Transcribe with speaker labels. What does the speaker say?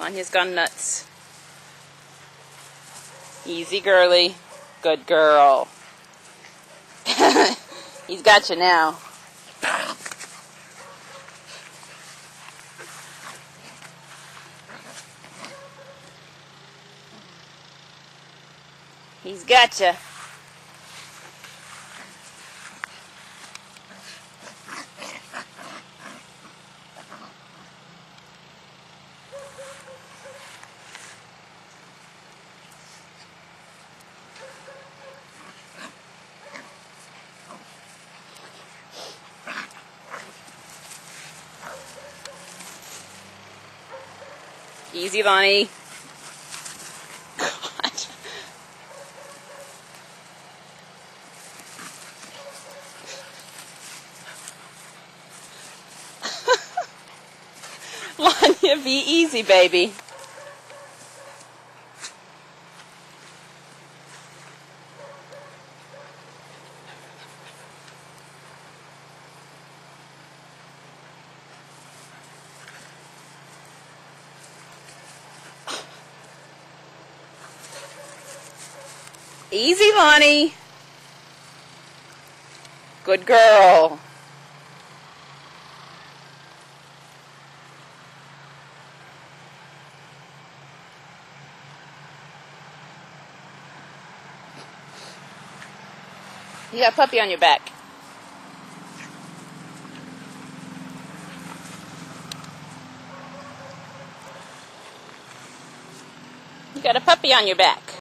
Speaker 1: Lonya's gone nuts. Easy, girly. Good girl. He's got you now. He's got you. Easy, Lonnie. God. Lonya, be easy, baby. Easy, Lonnie. Good girl. You got a puppy on your back. You got a puppy on your back.